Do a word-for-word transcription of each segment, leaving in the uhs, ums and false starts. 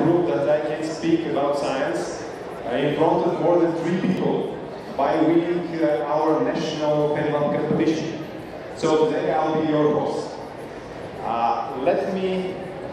prove that I can speak about science in front of more than three people by winning uh, our national penguin competition. So today I'll be your host. Uh, let me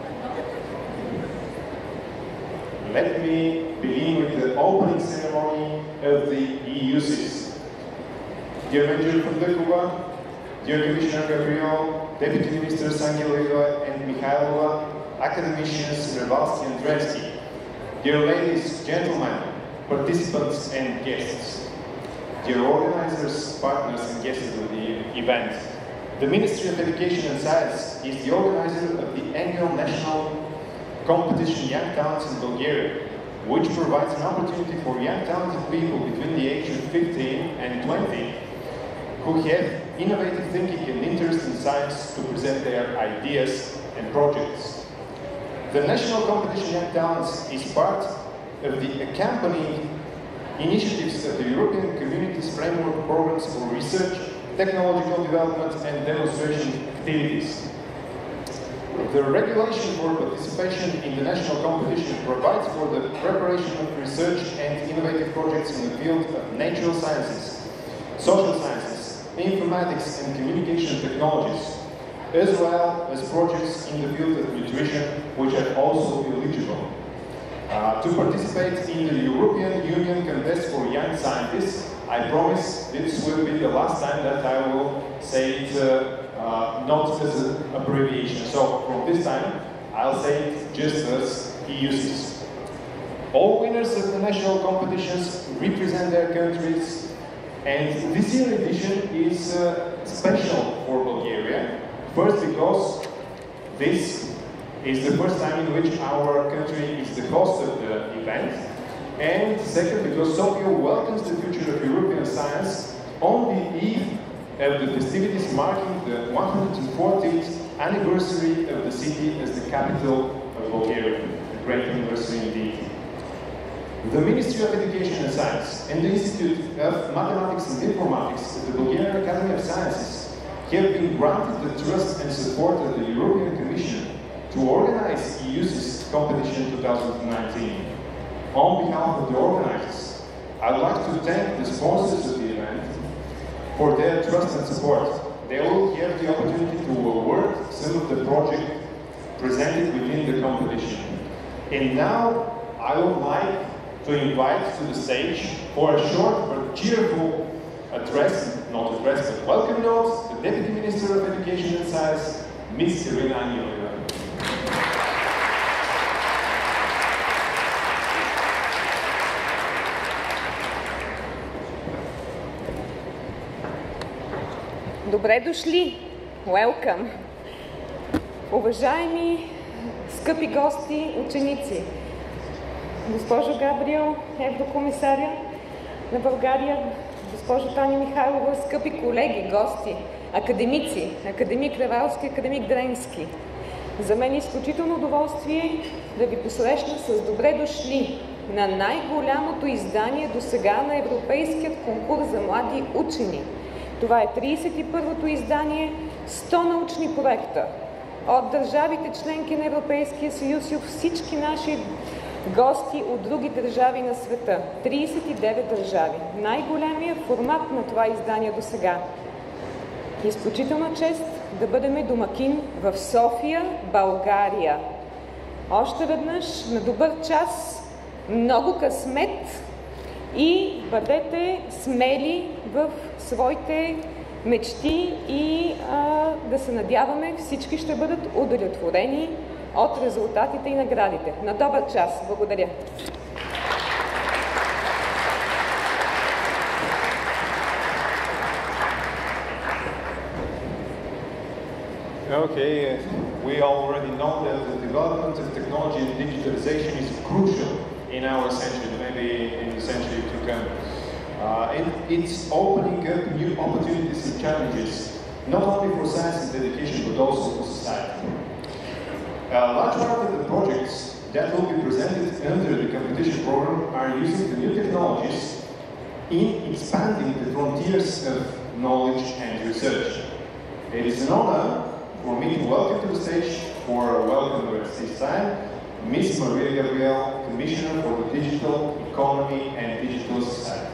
let me begin with the opening ceremony of the E U C I S. Dear Major Fundekova, dear Commissioner Gabriel, Deputy Ministers Angelova and Mikhailova, academicians Revalsky and Drevsky, dear ladies, gentlemen, participants and guests, dear organizers, partners and guests of the event. The Ministry of Education and Science is the organizer of the annual national competition Young Talents in Bulgaria, which provides an opportunity for young talented people between the age of fifteen and twenty who have innovative thinking and interest in science to present their ideas and projects. The national competition Young Talents is part of the accompanying initiatives of the European Communities Framework Programs for Research, Technological Development and Demonstration Activities. The regulation for participation in the national competition provides for the preparation of research and innovative projects in the field of natural sciences, social sciences, informatics and communication technologies, as well as projects in the field of nutrition, which are also eligible. Uh, to participate in the European Union Contest for Young Scientists, I promise this will be the last time that I will say it uh, uh, not as an abbreviation. So from this time, I'll say it just as E U C I S. All winners of the national competitions represent their countries, and this year's edition is uh, special for Bulgaria. First, because this is the first time in which our country is the host of the event. And second, because Sofia welcomes the future of European science on the eve of the festivities marking the one hundred fortieth anniversary of the city as the capital of Bulgaria. A great anniversary indeed. The Ministry of Education and Science and the Institute of Mathematics and Informatics of the Bulgarian Academy of Sciences have been granted the trust and support of the European Commission to organize E U C I S competition twenty nineteen. On behalf of the organizers, I'd like to thank the sponsors of the event for their trust and support. They will have the opportunity to award some of the projects presented within the competition. And now I would like to invite to the stage for a short but cheerful address, not address, but welcome note, the Deputy Minister of Education and Science, Miz Irina Angelova. Добре дошли! Welcome! Уважаеми, скъпи гости, ученици, госпожо Габриел, еврокомисаря на България, госпожо Таня Михайлова, скъпи колеги, гости, академици, академик Ревалски, академик Дренски. За мен е изключително удоволствие да ви посрещна с добре дошли на най-голямото издание досега на Европейският конкурс за млади учени. Това е тридесет и първото издание, сто научни проекта от държавите членки на Европейския съюз и от всички наши гости от други държави на света. тридесет и девет държави. Най-големият формат на това издание досега. Изключителна чест да бъдем домакин в София, България. Още веднъж на добър час, много късмет и бъдете смели в своите мечти и а, да се надяваме всички ще бъдат удовлетворени от резултатите и наградите. На добър час! Благодаря! Okay, we already know that the development of technology and digitalization is crucial in our century, maybe in the century to come. Uh, it, it's opening up new opportunities and challenges, not only for science and education, but also for society. A large part of the projects that will be presented under the competition program are using the new technologies in expanding the frontiers of knowledge and research. It is an honor for me to welcome to the stage for a welcome at this time Miz Maria Gabriel, Commissioner for the Digital Economy and Digital Society.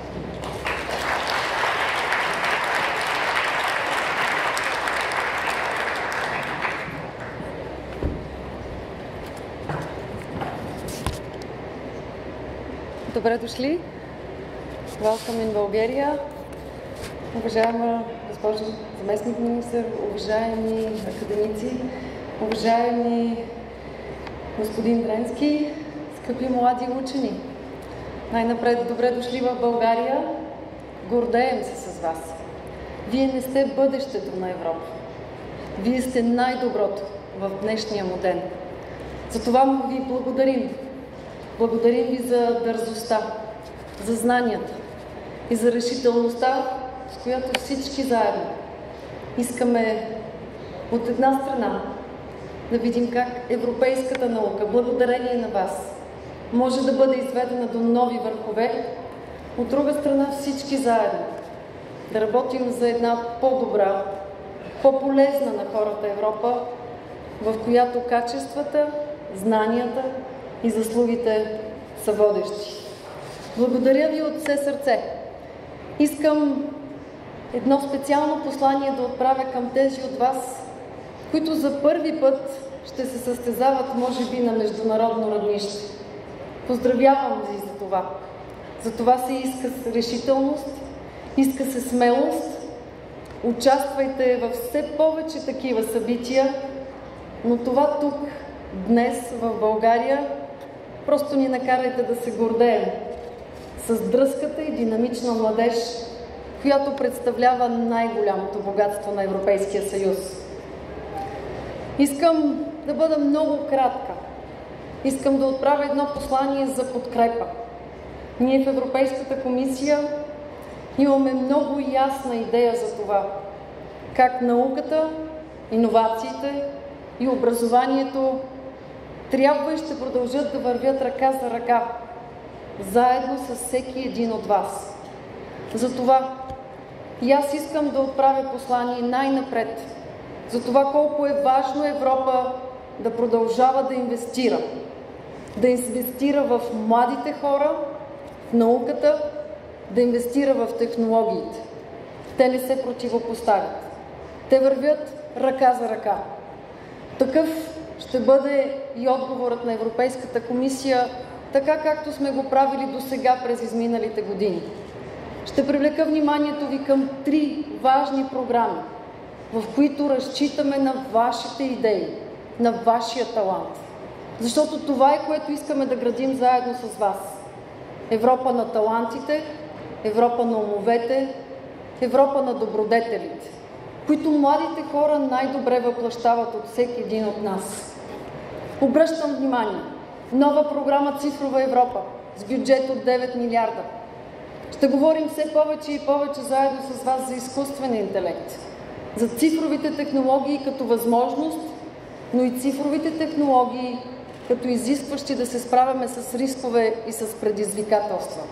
Добре дошли. Welcome in Bulgaria. Уважаема госпожо заместник министър, уважаеми академици, уважаеми господин Дренски, скъпи млади учени. Най-напред добре дошли в България. Гордеем се с вас. Вие не сте бъдещето на Европа. Вие сте най-доброто в днешния му ден. Затова ви благодарим. Благодарим ви за дързостта, за знанията и за решителността, с която всички заедно искаме от една страна да видим как европейската наука, благодарение на вас, може да бъде изведена до нови върхове, от друга страна всички заедно да работим за една по-добра, по-полезна на хората Европа, в която качествата, знанията и заслугите са водещи. Благодаря ви от все сърце. Искам едно специално послание да отправя към тези от вас, които за първи път ще се състезават, може би, на международно равнище. Поздравявам ви за това. За това се иска решителност, иска се смелост. Участвайте в все повече такива събития, но това тук, днес, в България, просто ни накарайте да се гордеем с дръзката и динамична младеж, която представлява най-голямото богатство на Европейския съюз. Искам да бъда много кратка. Искам да отправя едно послание за подкрепа. Ние в Европейската комисия имаме много ясна идея за това, как науката, иновациите и образованието трябва и ще продължат да вървят ръка за ръка, заедно с всеки един от вас. Затова и аз искам да отправя послание най-напред за това колко е важно Европа да продължава да инвестира. Да инвестира в младите хора, в науката, да инвестира в технологиите. Те не се противопоставят. Те вървят ръка за ръка. Такъв ще бъде и отговорът на Европейската комисия, така както сме го правили до сега през изминалите години. Ще привлека вниманието ви към три важни програми, в които разчитаме на вашите идеи, на вашия талант. Защото това е, което искаме да градим заедно с вас. Европа на талантите, Европа на умовете, Европа на добродетелите, които младите хора най-добре въплъщават от всеки един от нас. Обръщам внимание. Нова програма Цифрова Европа с бюджет от девет милиарда. Ще говорим все повече и повече заедно с вас за изкуствения интелект, за цифровите технологии като възможност, но и цифровите технологии като изискващи да се справяме с рискове и с предизвикателства.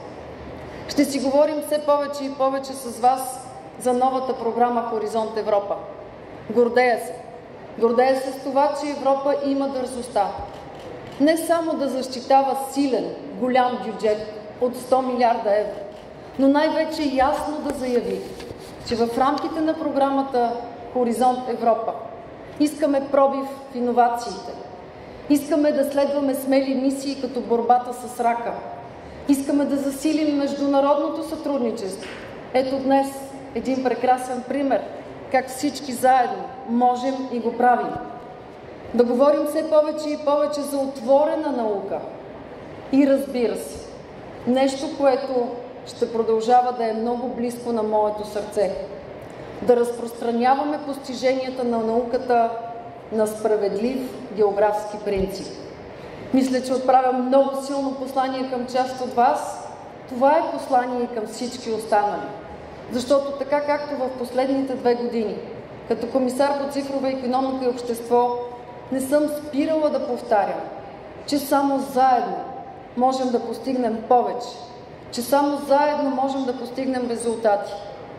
Ще си говорим все повече и повече с вас за новата програма Хоризонт Европа. Гордея се. Гордея се с това, че Европа има дързостта. Не само да защитава силен, голям бюджет от сто милиарда евро, но най-вече ясно да заяви, че в рамките на програмата Хоризонт Европа искаме пробив в иновациите. Искаме да следваме смели мисии като борбата с рака. Искаме да засилим международното сътрудничество. Ето днес един прекрасен пример, как всички заедно можем и го правим. Да говорим все повече и повече за отворена наука. И разбира се, нещо, което ще продължава да е много близко на моето сърце. Да разпространяваме постиженията на науката на справедлив географски принцип. Мисля, че отправям много силно послание към част от вас. Това е послание и към всички останали. Защото така както в последните две години, като комисар по цифрова икономика и общество, не съм спирала да повтарям, че само заедно можем да постигнем повече, че само заедно можем да постигнем резултати.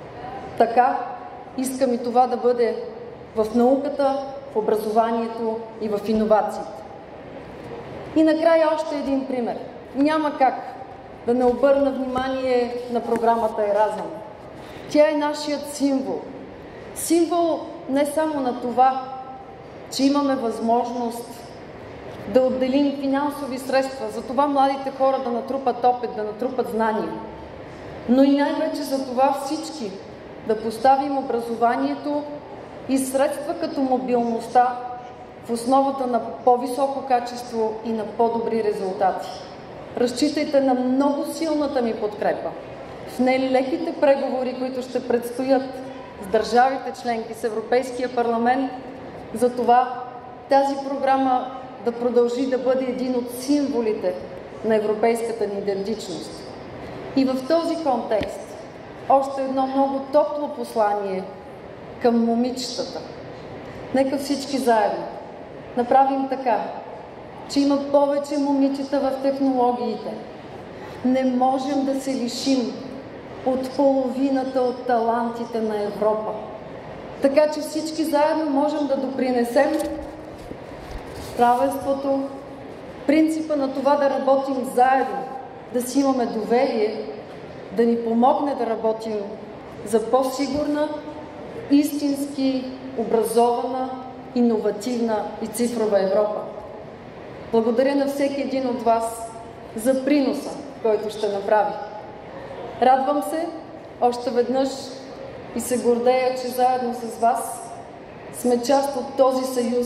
Така искам и това да бъде в науката, в образованието и в иновациите. И накрая още един пример. Няма как да не обърна внимание на програмата Еразъм. Тя е нашият символ. Символ не само на това, че имаме възможност да отделим финансови средства, за това младите хора да натрупат опит, да натрупат знания, но и най-вече за това всички да поставим образованието и средства като мобилността в основата на по-високо качество и на по-добри резултати. Разчитайте на много силната ми подкрепа в нелеките преговори, които ще предстоят с държавите членки, с Европейския парламент, за това тази програма да продължи да бъде един от символите на европейската ни идентичност. И в този контекст още едно много топло послание към момичетата. Нека всички заедно направим така, че има повече момичета в технологиите. Не можем да се лишим от половината от талантите на Европа. Така че всички заедно можем да допринесем равенството, принципа на това да работим заедно, да си имаме доверие, да ни помогне да работим за по-сигурна, истински образована, иновативна и цифрова Европа. Благодаря на всеки един от вас за приноса, който ще направи. Радвам се още веднъж и се гордея, че заедно с вас сме част от този съюз,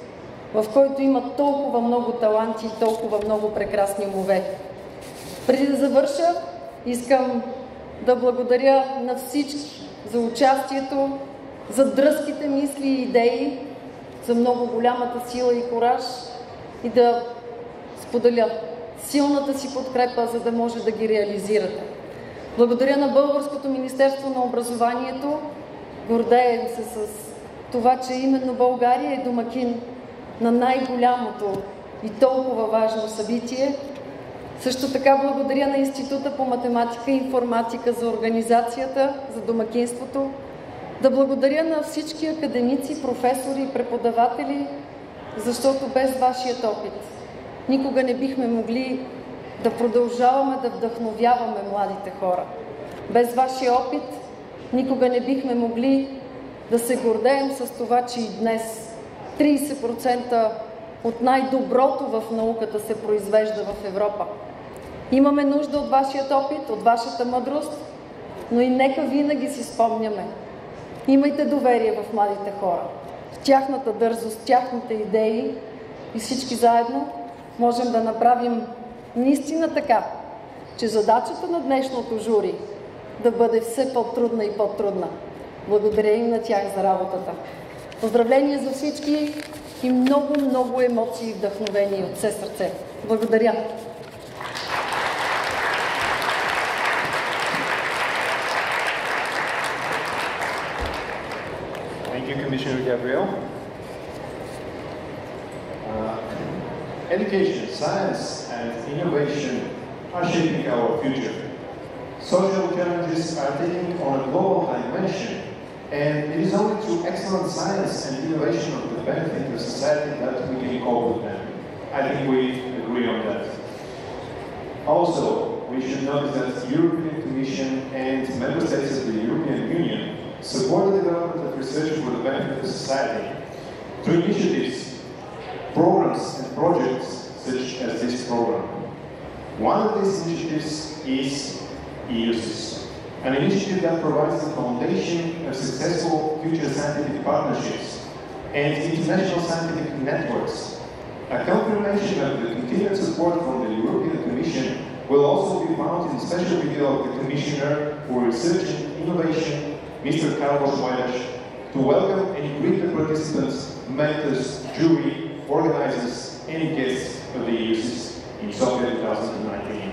в който има толкова много таланти и толкова много прекрасни умове. Преди да завърша, искам да благодаря на всички за участието, за дръзките мисли и идеи, за много голямата сила и кураж и да споделя силната си подкрепа, за да може да ги реализирате. Благодаря на Българското Министерство на образованието. Гордеем се с това, че именно България е домакин на най-голямото и толкова важно събитие. Също така благодаря на Института по математика и информатика за организацията, за домакинството. Да благодаря на всички академици, професори и преподаватели, защото без вашият опит никога не бихме могли да продължаваме да вдъхновяваме младите хора. Без вашия опит никога не бихме могли да се гордеем с това, че и днес трийсет процента от най-доброто в науката се произвежда в Европа. Имаме нужда от вашият опит, от вашата мъдрост, но и нека винаги си спомняме. Имайте доверие в младите хора, в тяхната дързост, тяхните идеи и всички заедно можем да направим наистина така, че задачата на днешното жури да бъде все по-трудна и по-трудна. Благодаря им на тях за работата. Поздравления за всички и много, много емоции и вдъхновения от все сърце. Благодаря! Thank you, Commissioner Gabriel. Uh, education, science, and innovation are shaping our future. Social challenges are taking on a global dimension, and it is only through excellent science and innovation of the benefit of society that we can cope with them. I think we agree on that. Also, we should notice that the European Commission and member states of the European Union support the development of research for the benefit of society through initiatives, programs, and projects such as this program. One of these initiatives is E U S I S, an initiative that provides the foundation of successful future scientific partnerships and international scientific networks. A confirmation of the continued support from the European Commission will also be found in the special video of the Commissioner for Research and Innovation, Mister Carlos Moedas, to welcome and greet the participants, mentors, jury, organizers, and guests of the E U S I S in Sofia twenty nineteen.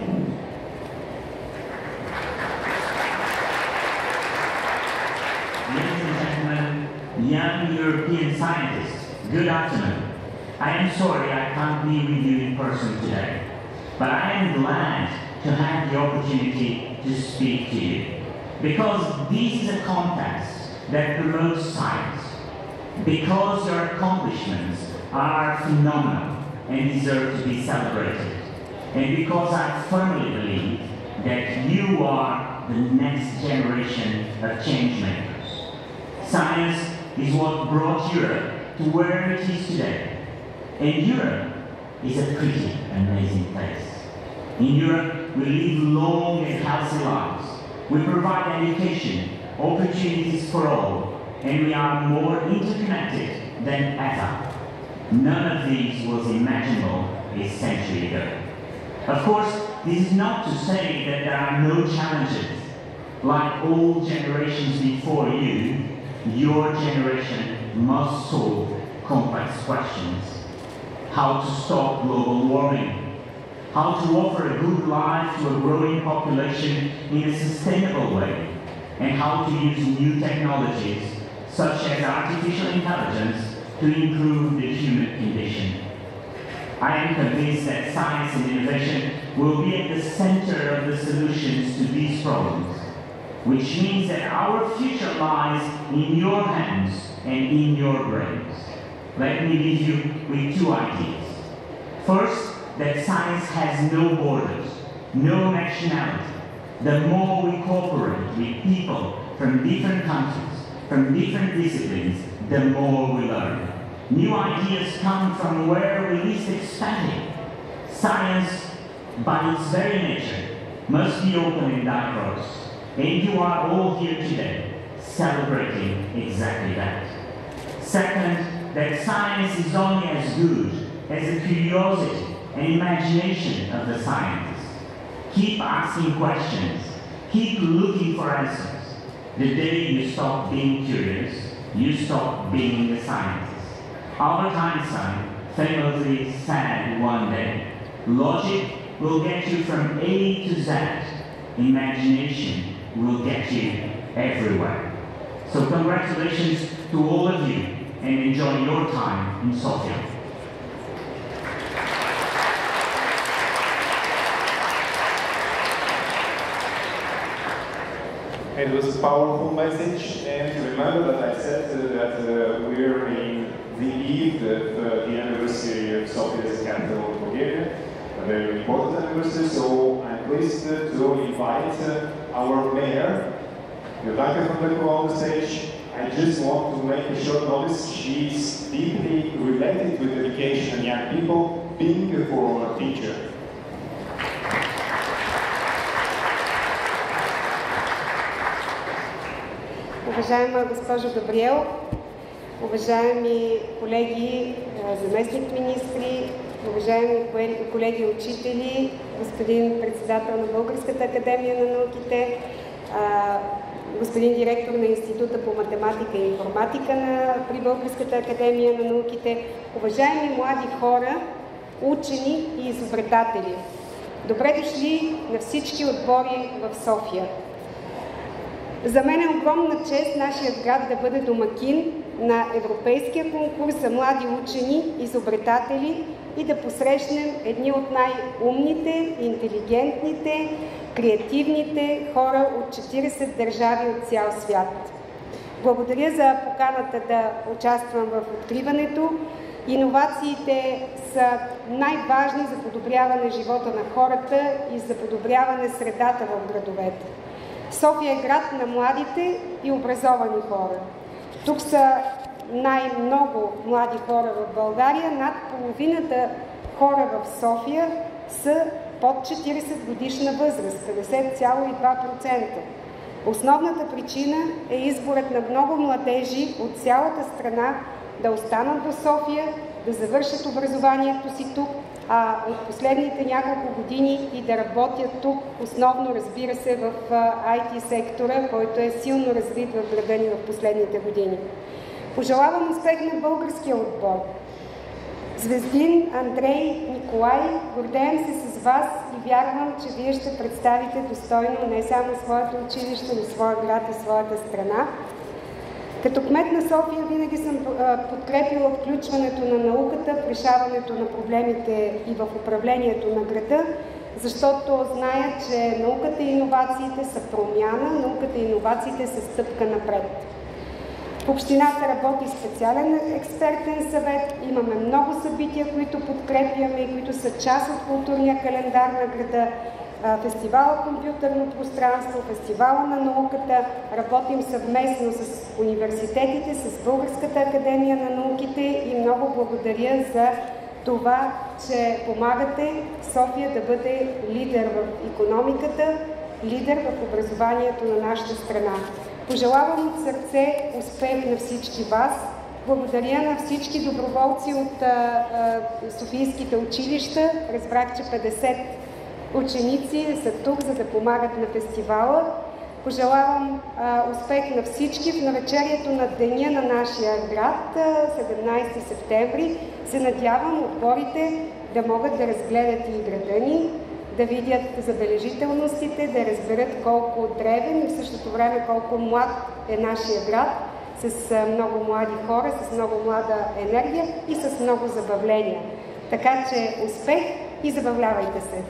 Ladies and gentlemen, young European scientists, good afternoon. I am sorry I can't be with you in person today, but I am glad to have the opportunity to speak to you, because this is a contest that promotes science, because your accomplishments are phenomenal, and deserve to be celebrated. And because I firmly believe that you are the next generation of change makers. Science is what brought Europe to where it is today. And Europe is a pretty amazing place. In Europe, we live long and healthy lives. We provide education, opportunities for all, and we are more interconnected than ever. None of these was imaginable a century ago. Of course, this is not to say that there are no challenges. Like all generations before you, your generation must solve complex questions. How to stop global warming, how to offer a good life to a growing population in a sustainable way, and how to use new technologies, such as artificial intelligence, to improve the human condition. I am convinced that science and innovation will be at the center of the solutions to these problems, which means that our future lies in your hands and in your brains. Let me leave you with two ideas. First, that science has no borders, no nationality. The more we cooperate with people from different countries, from different disciplines, the more we learn. New ideas come from where we least expect it. Science, by its very nature, must be open and diverse. And you are all here today, celebrating exactly that. Second, that science is only as good as the curiosity and imagination of the scientists. Keep asking questions. Keep looking for answers. The day you stop being curious, you stop being a scientist. Albert Einstein famously said one day, logic will get you from A to Z. Imagination will get you everywhere. So congratulations to all of you, and enjoy your time in Sofia. It was a powerful message, and remember that I said uh, that uh, we're in the eve of uh, the anniversary of Sofia as capital of Bulgaria, a very important anniversary, so I'm pleased uh, to invite uh, our mayor, Jurdanka Fandakova, on the stage. I just want to make a short notice. She's deeply related with education and young people, being a former teacher. Уважаема госпожо Габриел, уважаеми колеги заместник-министри, уважаеми колеги учители, господин председател на Българската академия на науките, господин директор на Института по математика и информатика на, при Българската академия на науките, уважаеми млади хора, учени и изобретатели. Добре дошли на всички отбори в София. За мен е огромна чест нашият град да бъде домакин на Европейския конкурс за млади учени, изобретатели и да посрещнем едни от най-умните, интелигентните, креативните хора от четиридесет държави от цял свят. Благодаря за поканата да участвам в откриването. Иновациите са най-важни за подобряване живота на хората и за подобряване средата в градовете. София е град на младите и образовани хора. Тук са най-много млади хора в България. Над половината хора в София са под четиридесет годишна възраст, петдесет цяло и два процента. Основната причина е изборът на много младежи от цялата страна да останат в София, да завършат образованието си тук, а от последните няколко години и да работят тук, основно, разбира се, в ай ти сектора, който е силно развит в града ни в последните години. Пожелавам успех на българския отбор. Звездин, Андрей, Николай, гордеем се с вас и вярвам, че вие ще представите достойно не само своето училище, но своя град и своята страна. Като кмет на София винаги съм подкрепила включването на науката в решаването на проблемите и в управлението на града, защото зная, че науката и иновациите са промяна, науката и иновациите са стъпка напред. В общината работи специален експертен съвет, имаме много събития, които подкрепяме и които са част от културния календар на града. Фестивала компютърно пространство, фестивала на науката, работим съвместно с университетите, с Българската академия на науките и много благодаря за това, че помагате София да бъде лидер в икономиката, лидер в образованието на нашата страна. Пожелавам от сърце успех на всички вас. Благодаря на всички доброволци от а, а, Софийските училища. Разбрах, че петдесет ученици са тук, за да помагат на фестивала. Пожелавам а, успех на всички в навечерието на деня на нашия град, седемнайсети септември. Се надявам отборите да могат да разгледат и града ни, да видят забележителностите, да разберат колко древен и в същото време колко млад е нашия град, с много млади хора, с много млада енергия и с много забавления. Така че успех и забавлявайте се!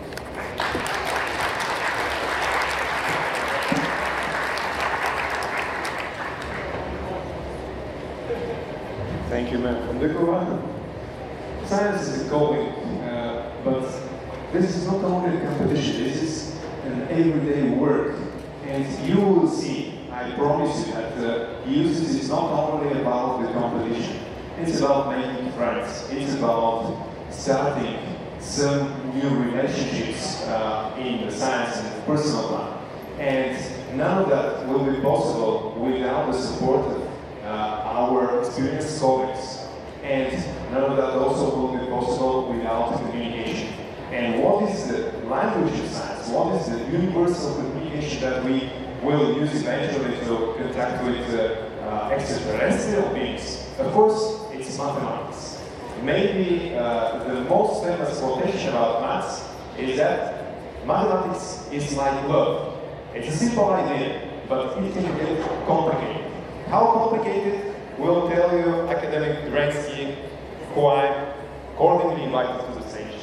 Thank you, Madam Fondekova. Science is a calling, uh, but this is not only a competition, this is an everyday work. And you will see, I promise you, that uh, U C S is not only about the competition. It's about making friends. It's about starting some new relationships uh, in the science and personal life. And none of that will be possible without the support of uh, our experienced colleagues. And none of that also will be possible without communication. And what is the language of science? What is the universal communication that we will use eventually to contact with uh, uh, extraterrestrial beings? Of course, it's mathematics. Maybe uh, the most famous quotation about maths is that mathematics is like love. It's a simple idea, but it can get complicated. How complicated will tell you academic Drensky, who I accordingly invited to the stage.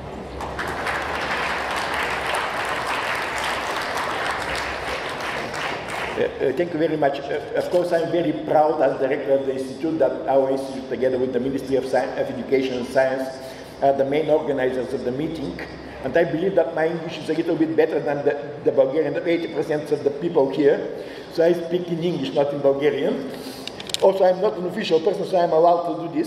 Uh, uh, thank you very much. Uh, of course, I'm very proud as director of the institute that our institute, together with the Ministry of, Science, of Education and Science, are the main organizers of the meeting. And I believe that my English is a little bit better than the, the Bulgarian, eighty percent of the people here. So I speak in English, not in Bulgarian. Also, I'm not an official person, so I'm allowed to do this.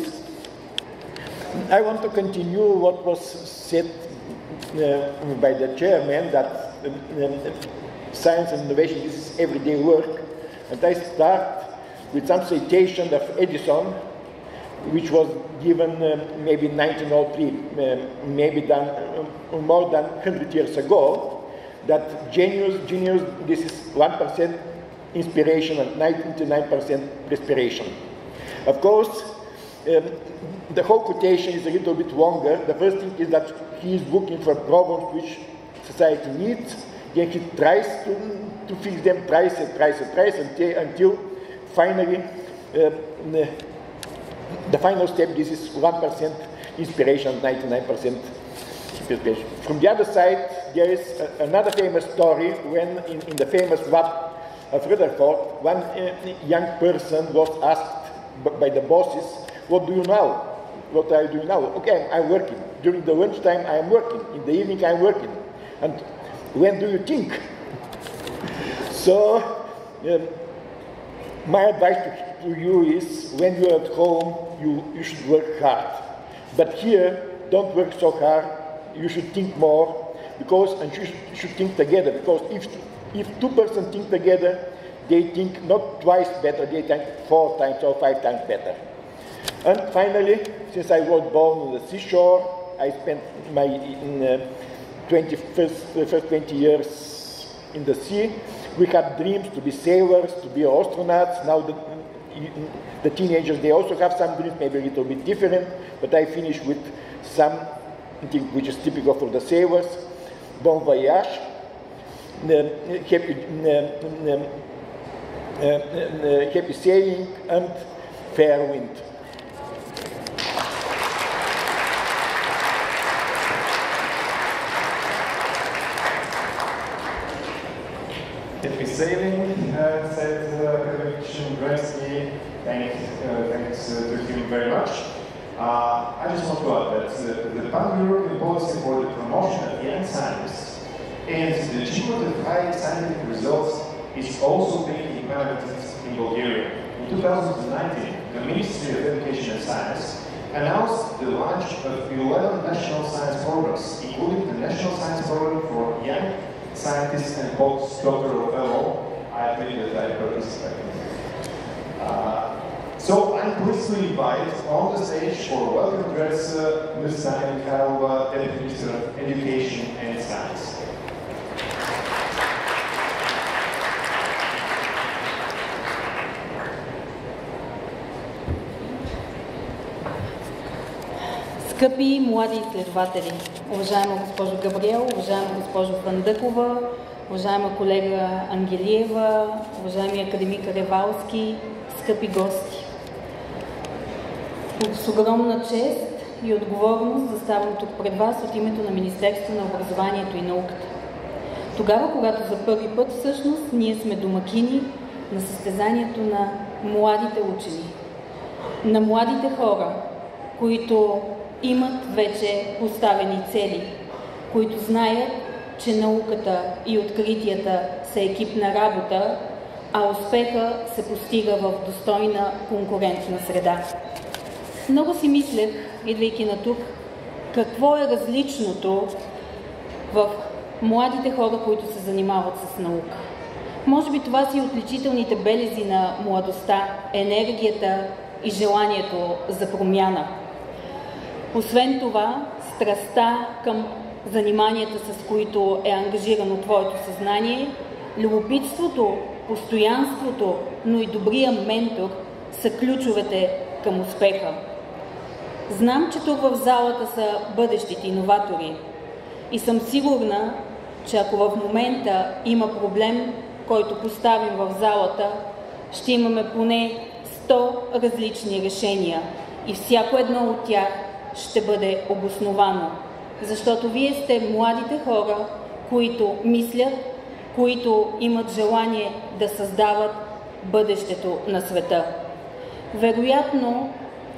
I want to continue what was said uh, by the chairman, that uh, science and innovation is everyday work. And I start with some citation of Edison, which was given uh, maybe in nineteen oh three, uh, maybe done, uh, more than one hundred years ago, that genius, genius, this is one percent inspiration and ninety-nine percent perspiration. Of course, um, the whole quotation is a little bit longer. The first thing is that he is looking for problems which society needs, then he tries to, to fix them, tries and tries and tries until, until finally, uh, the final step, this is one percent inspiration, ninety-nine percent perspiration. From the other side, there is a, another famous story when in, in the famous lab of Rutherford, one uh, young person was asked by the bosses, what do you know? What are you doing now? Okay, I'm, I'm working. During the lunchtime, I'm working. In the evening, I'm working. And when do you think? So, um, my advice to, to you is, when you're at home, you, you should work hard. But here, don't work so hard. You should think more, because, and you should, you should think together, because if If two persons think together, they think not twice better, they think four times or five times better. And finally, since I was born on the seashore, I spent my in, uh, twenty-first, uh, first twenty years in the sea. We had dreams to be sailors, to be astronauts. Now the, the teenagers, they also have some dreams, maybe a little bit different, but I finished with something which is typical for the sailors. Bon voyage. Uh, happy, uh, uh, uh, uh, happy sailing and fair wind. Happy sailing, uh, said uh, Academic Shimbrensky. Thank, uh, thanks uh, to him very much. Uh, I just want to add that uh, the pan-European policy for the promotion of young scientists and the achievement of high scientific results is also being implemented in Bulgaria. In two thousand nineteen, the Ministry of Education and Science announced the launch of eleven national science programs, including the National Science Program for Young Scientists and Postdoctoral Fellow. I admit that I participated. Uh, so I'm pleased to invite on the stage for welcome address uh, Miz Tanya Mikhailova, Deputy Minister of Education and Science. Скъпи млади изследователи, уважаема госпожо Габриел, уважаема госпожо Фандъкова, уважаема колега Ангелиева, уважаеми академик Ревалски, скъпи гости. С огромна чест и отговорност заставам тук пред вас от името на Министерството на образованието и науката. Тогава, когато за първи път всъщност ние сме домакини на състезанието на младите учени, на младите хора, които имат вече поставени цели, които знаят, че науката и откритията са екипна работа, а успеха се постига в достойна конкурентна среда. Много си мислех, идвайки на тук, какво е различното в младите хора, които се занимават с наука. Може би това са и отличителните белези на младостта, енергията и желанието за промяна. Освен това, страстта към заниманията, с които е ангажирано твоето съзнание, любопитството, постоянството, но и добрия ментор са ключовете към успеха. Знам, че тук в залата са бъдещите иноватори и съм сигурна, че ако в момента има проблем, който поставим в залата, ще имаме поне сто различни решения и всяко едно от тях ще бъде обосновано, защото вие сте младите хора, които мислят, които имат желание да създават бъдещето на света. Вероятно,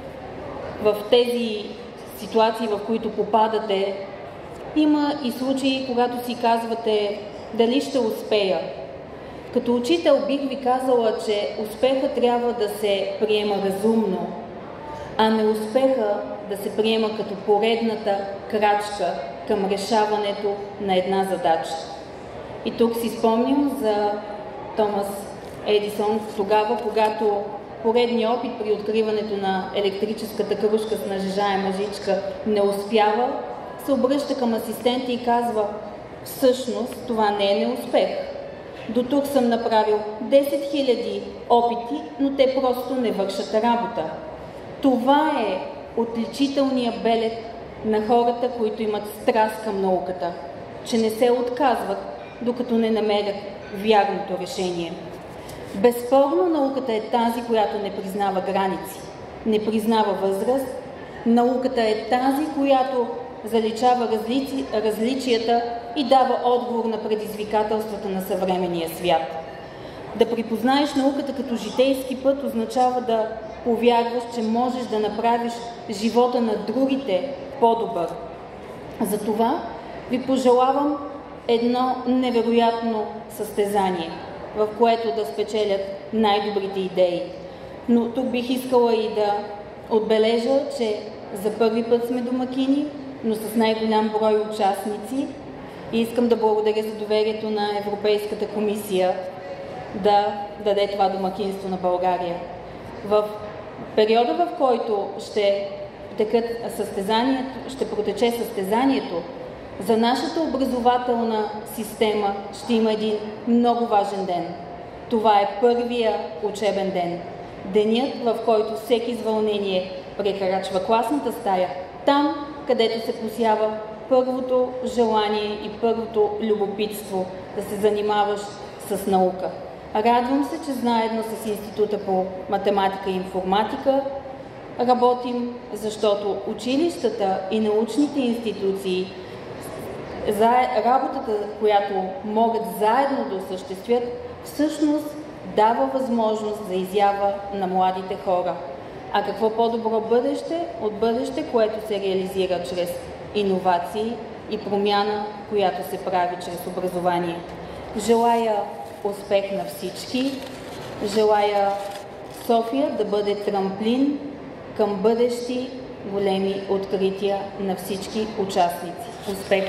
в тези ситуации, в които попадате, има и случаи, когато си казвате дали ще успея. Като учител бих ви казала, че успеха трябва да се приема разумно, а неуспеха да се приема като поредната крачка към решаването на една задача. И тук си спомням за Томас Едисон, тогава, когато поредният опит при откриването на електрическата кружка с нажежаема жичка не успява, се обръща към асистента и казва: всъщност това не е неуспех. До тук съм направил десет хиляди опити, но те просто не вършат работа. Това е отличителният белег на хората, които имат страст към науката, че не се отказват, докато не намерят вярното решение. Безспорно науката е тази, която не признава граници, не признава възраст. Науката е тази, която заличава различи, различията и дава отговор на предизвикателствата на съвременния свят. Да припознаеш науката като житейски път означава да повярваш, че можеш да направиш живота на другите по-добър. Затова ви пожелавам едно невероятно състезание, в което да спечелят най-добрите идеи. Но тук бих искала и да отбележа, че за първи път сме домакини, но с най-голям брой участници, и искам да благодаря за доверието на Европейската комисия да даде това домакинство на България. В периода, в който ще, текат състезанието, ще протече състезанието, за нашата образователна система ще има един много важен ден. Това е първия учебен ден. Денят, в който всеки с вълнение прекрачва класната стая, там, където се посява първото желание и първото любопитство да се занимаваш с наука. Радвам се, че заедно с Института по математика и информатика работим, защото училищата и научните институции за работата, която могат заедно да осъществят, всъщност дава възможност за изява на младите хора. А какво по-добро бъдеще от бъдеще, което се реализира чрез иновации и промяна, която се прави чрез образование. Желая успех на всички, желая София да бъде трамплин към бъдещи големи открития на всички участници. Успех!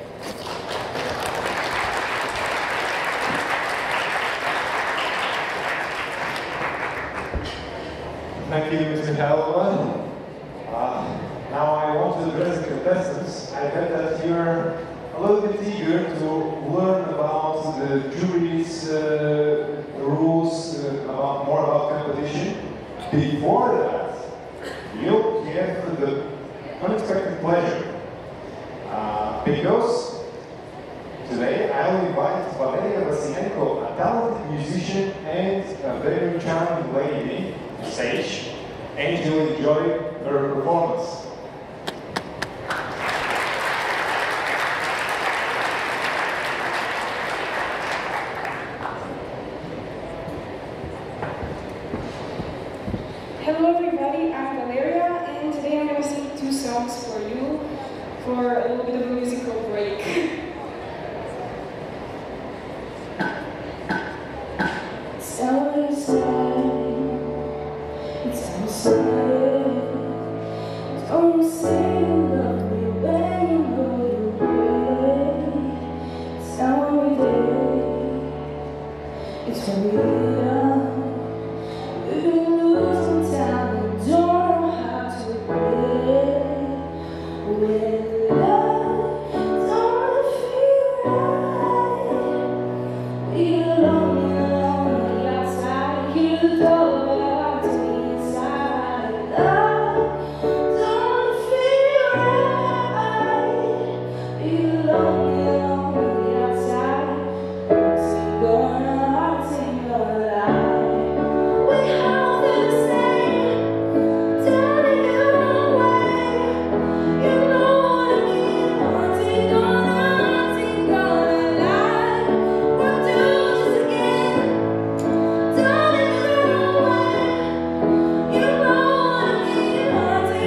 Thank you, Mister Helva. Uh, now I want to address the contestants. I bet that you're a little bit eager to learn about the jury's uh, rules, uh, about more about competition. Before that, you'll get the unexpected pleasure. Uh, because today I'll invite Valeria Vasilenko, a talented musician and a very charming lady, on stage, and you'll enjoy her performance. Hello everybody, I'm Valeria, and today I'm going to sing two songs for you for a little bit of a musical break. It's always sad, it's always sad, don't you say you love me when you know you pray. It's every day, it's very young.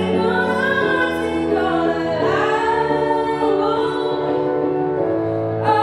Oh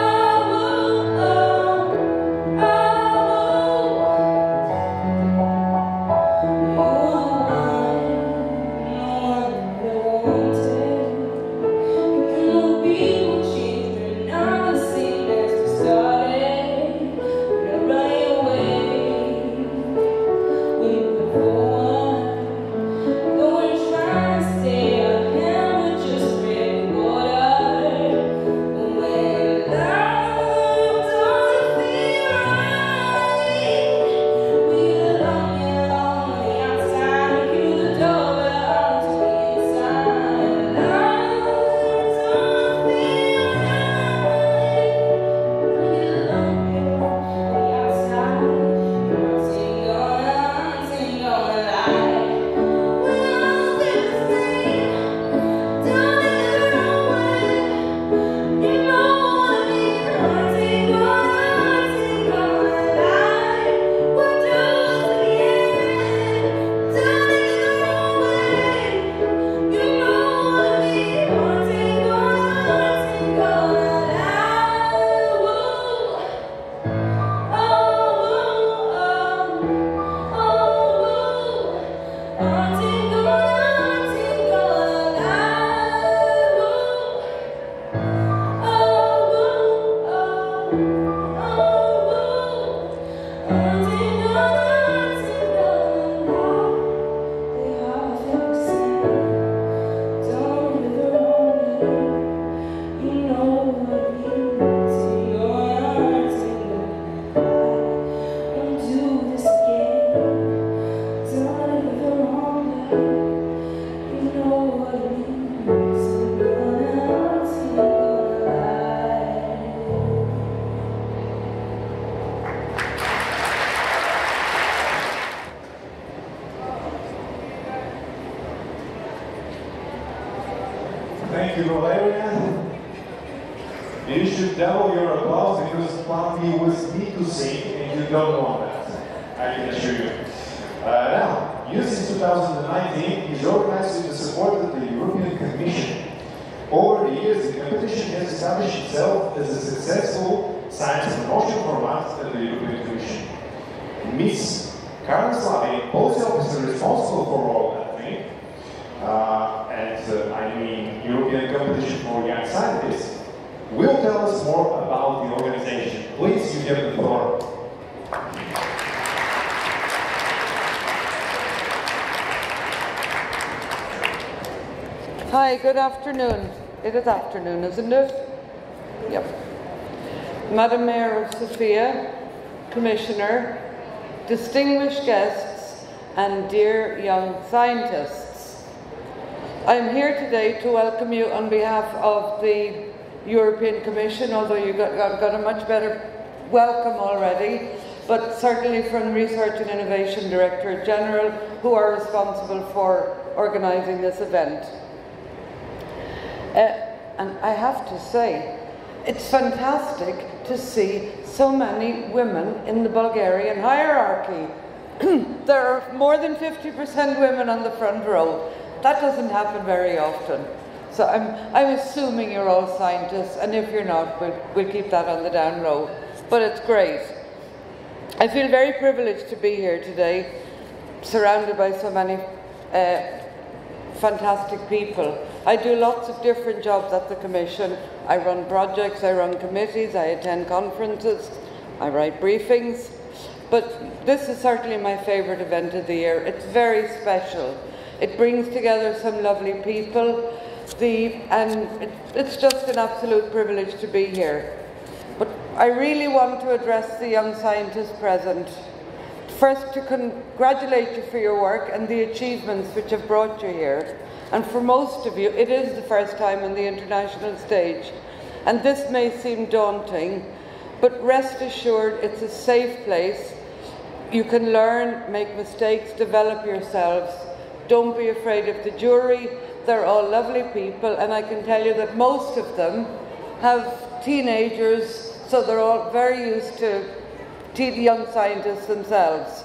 You should double your applause because Plan B was me to sing and you don't want that. I can assure you. Uh, now, U C S twenty nineteen is organized with the support of the European Commission. Over the years, the competition has established itself as a successful science promotion format at the European Commission. Miz Karen Slavi, policy officer responsible for all that thing, uh, and uh, I mean European competition for young scientists, will tell us more about the organization. Please, you have the floor. Hi, good afternoon. It is afternoon, isn't it? Yep. Madam Mayor of Sofia, Commissioner, distinguished guests, and dear young scientists. I am here today to welcome you on behalf of the European Commission, although you got, got, got a much better welcome already, but certainly from Research and Innovation Directorate General, who are responsible for organising this event. Uh, and I have to say, it's fantastic to see so many women in the Bulgarian hierarchy. There are more than fifty percent women on the front row. That doesn't happen very often. So I'm, I'm assuming you're all scientists, and if you're not, we'll, we'll keep that on the down low. But it's great. I feel very privileged to be here today, surrounded by so many uh, fantastic people. I do lots of different jobs at the Commission. I run projects, I run committees, I attend conferences, I write briefings. But this is certainly my favourite event of the year. It's very special. It brings together some lovely people, the, and it, it's just an absolute privilege to be here. But I really want to address the young scientists present. First, to congratulate you for your work and the achievements which have brought you here. And for most of you, it is the first time on the international stage. And this may seem daunting, but rest assured it's a safe place. You can learn, make mistakes, develop yourselves. Don't be afraid of the jury. They're all lovely people, and I can tell you that most of them have teenagers, so they're all very used to young scientists themselves.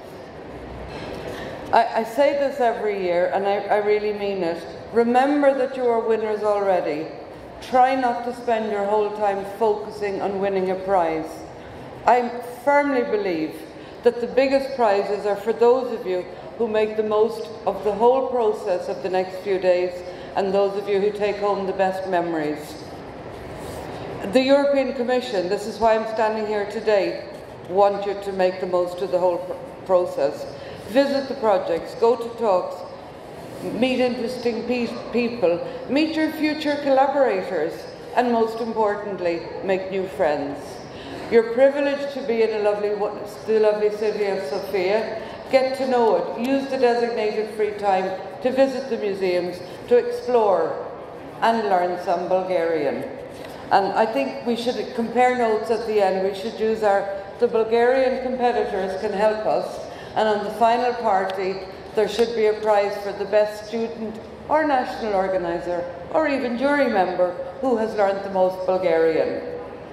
I, I say this every year, and I, I really mean it. Remember that you are winners already. Try not to spend your whole time focusing on winning a prize. I firmly believe that the biggest prizes are for those of you who make the most of the whole process of the next few days, and those of you who take home the best memories. The European Commission, this is why I'm standing here today, want you to make the most of the whole pr process. Visit the projects, go to talks, meet interesting pe people, meet your future collaborators, and most importantly, make new friends. You're privileged to be in a lovely, the lovely city of Sofia. Get to know it. Use the designated free time to visit the museums, to explore and learn some Bulgarian. And I think we should compare notes at the end. We should use our, the Bulgarian competitors can help us. And on the final party, there should be a prize for the best student or national organizer or even jury member who has learned the most Bulgarian.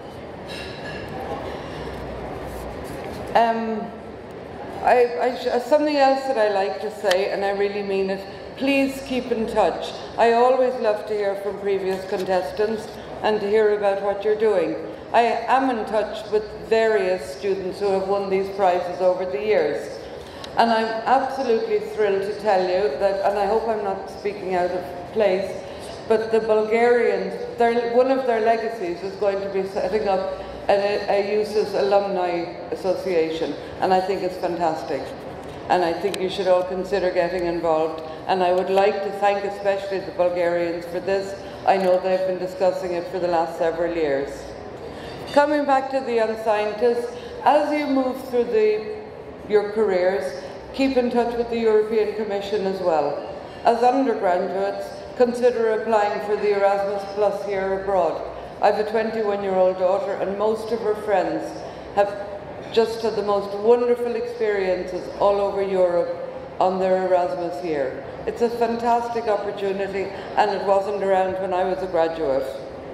Um, I, I, something else that I like to say, and I really mean it, please keep in touch. I always love to hear from previous contestants and to hear about what you're doing. I am in touch with various students who have won these prizes over the years. And I'm absolutely thrilled to tell you that, and I hope I'm not speaking out of place, but the Bulgarians, their, one of their legacies is going to be setting up a, a U C S Alumni Association, and I think it's fantastic. And I think you should all consider getting involved. And I would like to thank especially the Bulgarians for this. I know they've been discussing it for the last several years. Coming back to the young scientists, as you move through the, your careers, keep in touch with the European Commission as well. As undergraduates, consider applying for the Erasmus Plus year abroad. I have a twenty-one-year-old daughter, and most of her friends have just had the most wonderful experiences all over Europe on their Erasmus year. It's a fantastic opportunity, and it wasn't around when I was a graduate.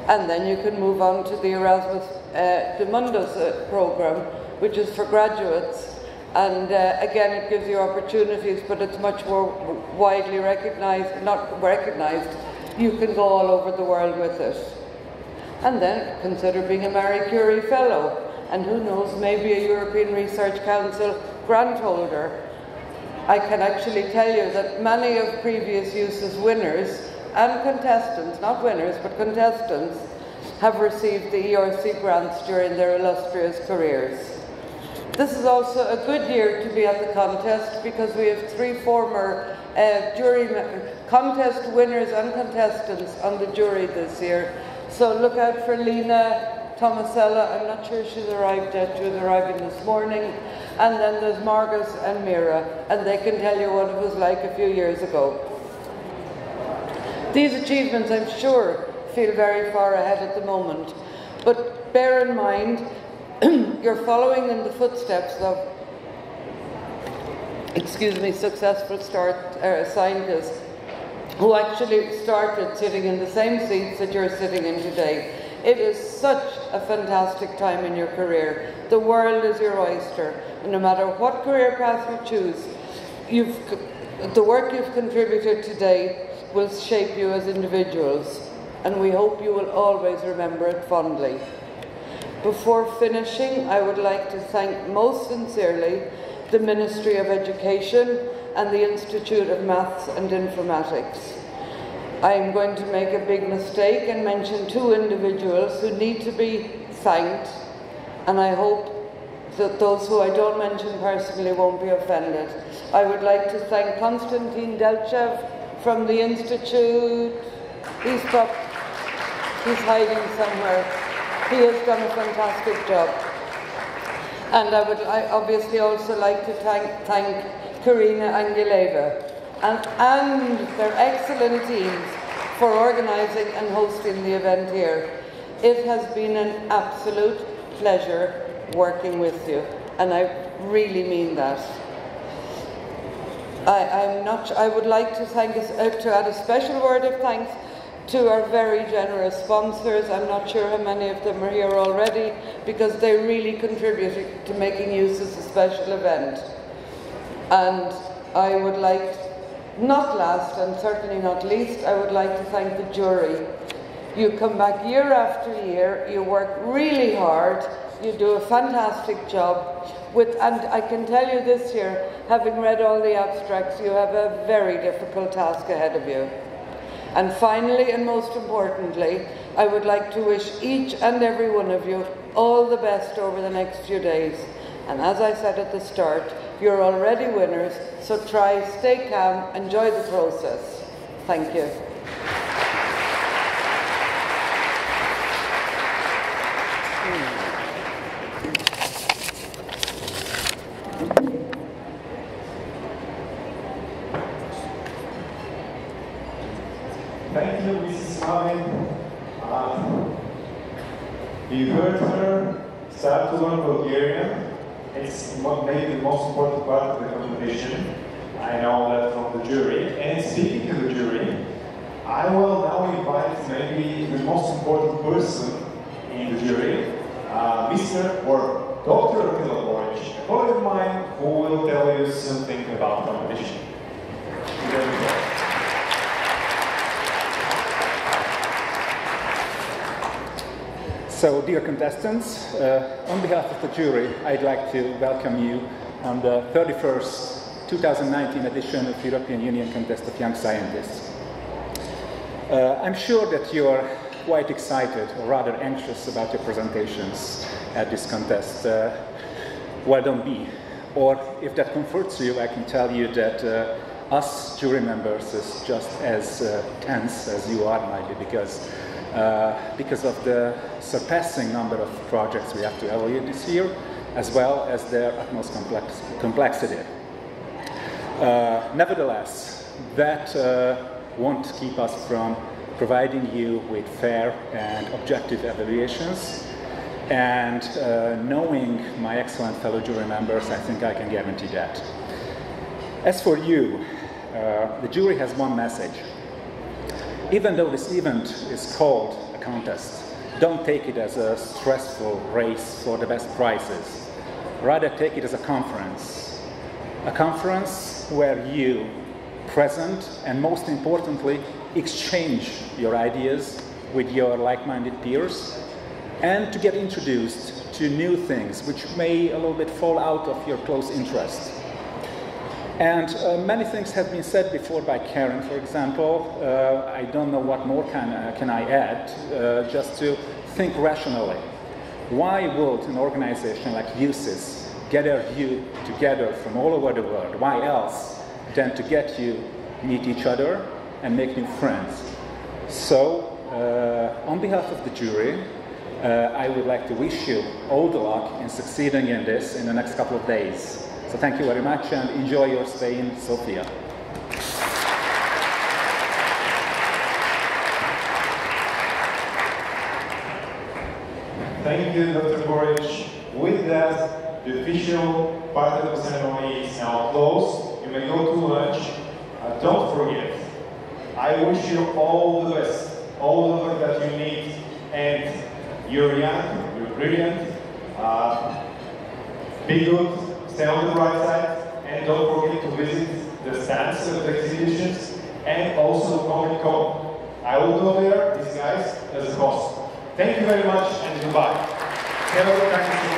And then you can move on to the Erasmus uh, de Mundus uh, program, which is for graduates. And uh, again, it gives you opportunities, but it's much more widely recognized, not recognized. You can go all over the world with it. And then consider being a Marie Curie Fellow. And who knows, maybe a European Research Council grant holder. I can actually tell you that many of previous uses winners and contestants, not winners, but contestants, have received the E R C grants during their illustrious careers. This is also a good year to be at the contest because we have three former uh, jury contest winners and contestants on the jury this year. So look out for Lena Tomasella. I'm not sure she's arrived yet. She was arriving this morning. And then there's Margus and Mira, and they can tell you what it was like a few years ago. These achievements, I'm sure, feel very far ahead at the moment. But bear in mind, you're following in the footsteps of, excuse me, successful start, uh, scientists who actually started sitting in the same seats that you're sitting in today. It is such a fantastic time in your career. The world is your oyster. And no matter what career path you choose, you've, the work you've contributed today will shape you as individuals. And we hope you will always remember it fondly. Before finishing, I would like to thank most sincerely the Ministry of Education and the Institute of Maths and Informatics. I am going to make a big mistake and mention two individuals who need to be thanked, and I hope that those who I don't mention personally won't be offended. I would like to thank Konstantin Delchev from the Institute. He's, up, he's hiding somewhere. He has done a fantastic job. And I would I obviously also like to thank, thank Karina Anguleva and, and their excellent teams for organising and hosting the event here. It has been an absolute pleasure working with you, and I really mean that. I, I'm not, I would like to, thank us, uh, to add a special word of thanks to our very generous sponsors. I'm not sure how many of them are here already, because they really contributed to making use of a special event. And I would like, not last and certainly not least, I would like to thank the jury. You come back year after year, you work really hard, you do a fantastic job, with, and I can tell you this year, having read all the abstracts, you have a very difficult task ahead of you. And finally, and most importantly, I would like to wish each and every one of you all the best over the next few days. And as I said at the start, you're already winners, so try, stay calm, enjoy the process. Thank you. Thank you, Missus Marvin. Uh, you heard her start to learn Bulgarian. It's maybe the most important part of the competition. I know that from the jury. And speaking to the jury, I will now invite maybe the most important person in the jury, uh, Mister or Doctor Attila Boric, a colleague of mine who will tell you something about competition. So, dear contestants, uh, on behalf of the jury, I'd like to welcome you on the thirty-first two thousand nineteen edition of European Union Contest of Young Scientists. Uh, I'm sure that you are quite excited, or rather anxious, about your presentations at this contest. Uh, well, don't be. Or, if that comforts you, I can tell you that uh, us jury members is just as uh, tense as you are, maybe, because Uh, because of the surpassing number of projects we have to evaluate this year, as well as their utmost complex complexity. Uh, nevertheless, that uh, won't keep us from providing you with fair and objective evaluations. And uh, knowing my excellent fellow jury members, I think I can guarantee that. As for you, uh, the jury has one message. Even though this event is called a contest. Don't take it as a stressful race for the best prizes. Rather take it as a conference. A conference where you present and most importantly exchange your ideas with your like-minded peers and to get introduced to new things which may a little bit fall out of your close interest. And uh, many things have been said before by Karen, for example. Uh, I don't know what more can, uh, can I add, uh, just to think rationally. Why would an organization like U C I S gather you together from all over the world? Why else than to get you meet each other and make new friends? So, uh, on behalf of the jury, uh, I would like to wish you all the luck in succeeding in this in the next couple of days. So thank you very much and enjoy your stay in Sofia. Thank you, Doctor Boric. With that, the official part of the ceremony is now closed. You may go to lunch. Uh, don't forget, I wish you all the best, all the luck that you need, and you're young, you're brilliant, uh, be good. Stay on the right side, and don't forget to visit the stands of the exhibitions and also Comic Con. I will go there, these guys, as a host. Thank you very much and goodbye. Have a good time.